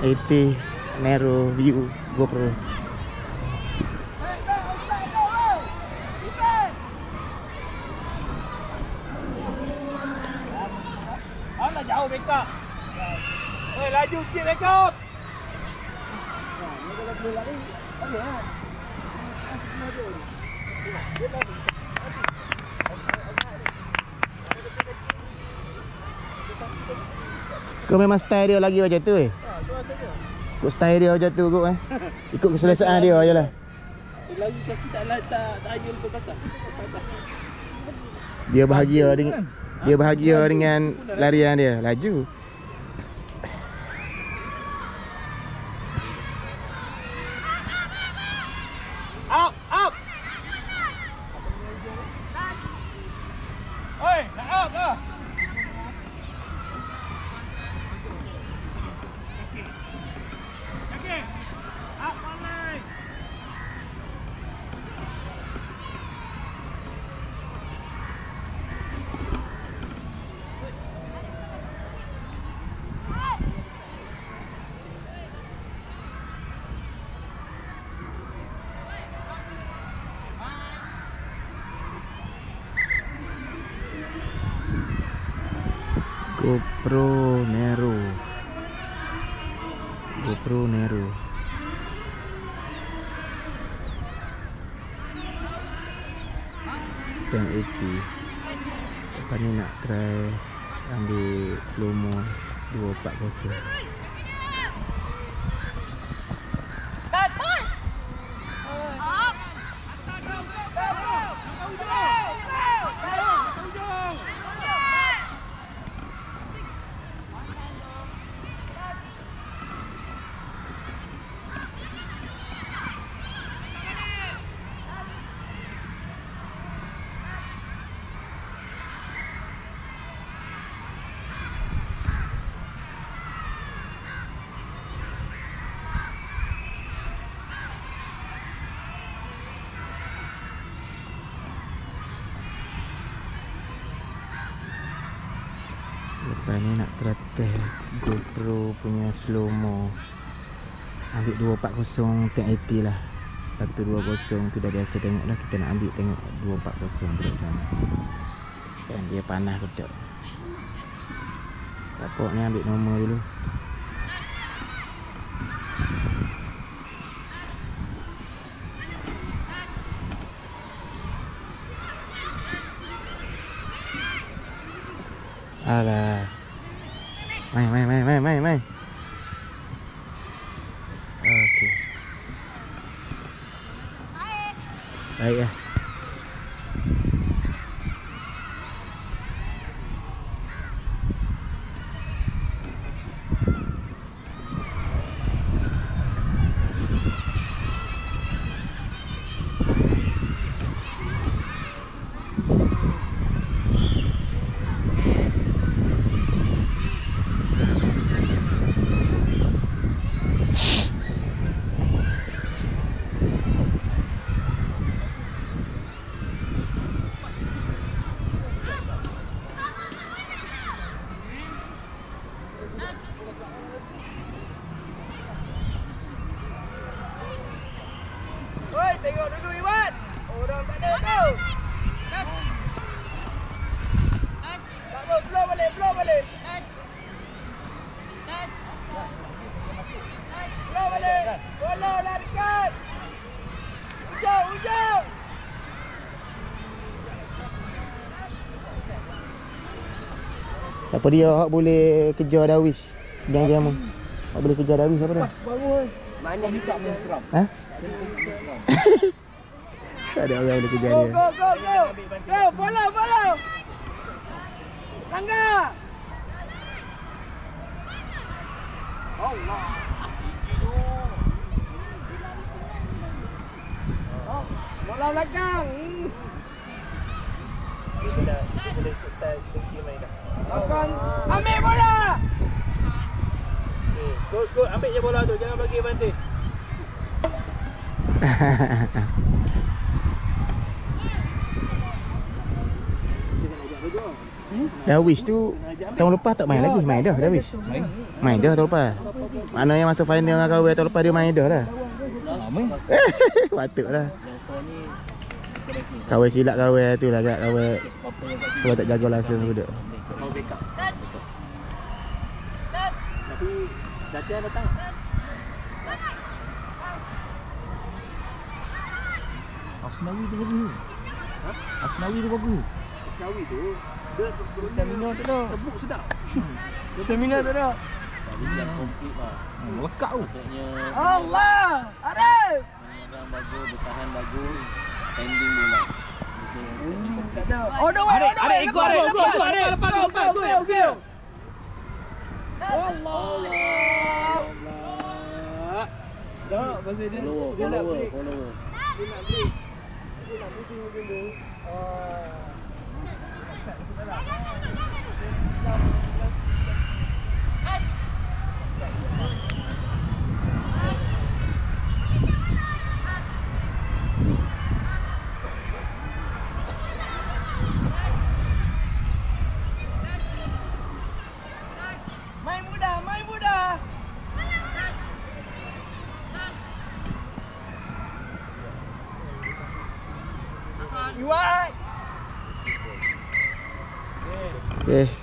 1080 narrow view GoPro. Alah jauh backup. Oi, laju sikit backup. Kau memang style dia lagi macam tu Ikut style dia macam tu kot Ikut keselesaan dia je lah. Lagi kaki tak ayun ke belakang. Dia bahagia dengan larian dia. Laju. Up, up. Oi, nak up lah. Okey. Up online. GoPro Nero. GoPro Nero. Dan 80. Lepas ni nak try ambil slow mo 240. Lepas ni nak try test GoPro punya slow mo. Ambil 240 1080 lah. 120 tu dah biasa tengok dah. Kita nak ambil tengok 240 pula macam mana. Dan dia panas betul. Tak apa ni ambil normal dulu. Alah. Main. Okey. Baik lah. Oi, tengok dulu Iwan. Orang tak ada tu. Tak apa, blow balik. Blow balik. Bola larikan. Hujung. Siapa dia awak boleh kejar Darwish? Jangan-jangan. Awak boleh kejar Darwish siapa dia? Bangun. Mana bisa mengeram? Ha? Tak ada orang boleh kejar dia. Go, follow. Tangga. Allah. Bola belakang. Dia boleh start tinggi main dah. Akan ambil bola. Okey, go ambil je bola tu, jangan bagi advantage. Darwish tu tahun lepas tak main lagi. Main dah Darwish. Main dah tahun lepas. Maknanya masa final dengan kawan tahun lepas dia main dah lah. Patutlah. Kawan silap kawan tu lah kat kawan. Kawan tak jaga langsung budak. Mau backup. Tapi Zatia datang. Asnawi tu bagus. Asnawi tu bagus. Asnawi tu dia Stamina tak ada. tebuk sedap. Stamina tak ada. Tadi yang komplit lah. Melekat tu. Patutnya Allah! Arif! menyerang bagus, bertahan bagus, pending bola. Tak ada. Oh, no way. Ada ikut ada. Lepas. Allah. Tak, pasal dia Follower. Dia nak break. Dia nak pusing macam tu. Main muda. You right? Okay.